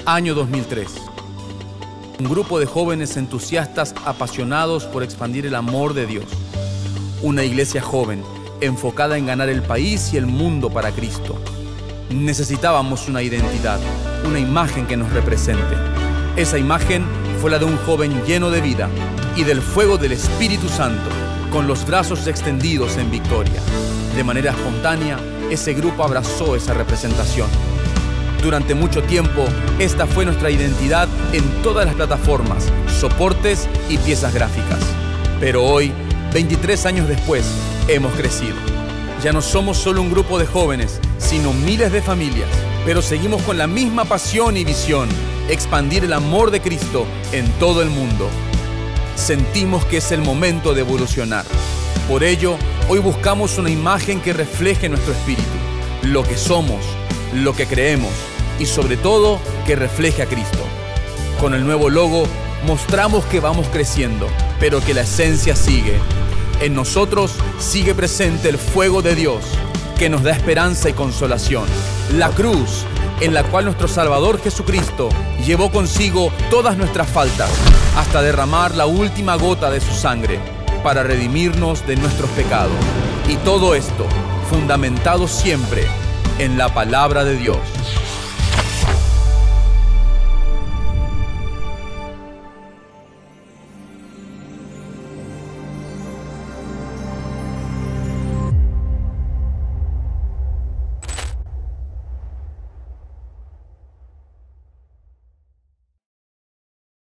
Año 2003. Un grupo de jóvenes entusiastas apasionados por expandir el amor de Dios. Una iglesia joven, enfocada en ganar el país y el mundo para Cristo. Necesitábamos una identidad, una imagen que nos represente. Esa imagen fue la de un joven lleno de vida y del fuego del Espíritu Santo, con los brazos extendidos en victoria. De manera espontánea, ese grupo abrazó esa representación. Durante mucho tiempo, esta fue nuestra identidad en todas las plataformas, soportes y piezas gráficas. Pero hoy, 23 años después, hemos crecido. Ya no somos solo un grupo de jóvenes, sino miles de familias, pero seguimos con la misma pasión y visión: expandir el amor de Cristo en todo el mundo. Sentimos que es el momento de evolucionar. Por ello, hoy buscamos una imagen que refleje nuestro espíritu, lo que somos, lo que creemos y sobre todo que refleje a Cristo. Con el nuevo logo mostramos que vamos creciendo, pero que la esencia sigue. En nosotros sigue presente el fuego de Dios, que nos da esperanza y consolación. La cruz, en la cual nuestro Salvador Jesucristo llevó consigo todas nuestras faltas, hasta derramar la última gota de su sangre, para redimirnos de nuestros pecados. Y todo esto fundamentado siempre en la palabra de Dios.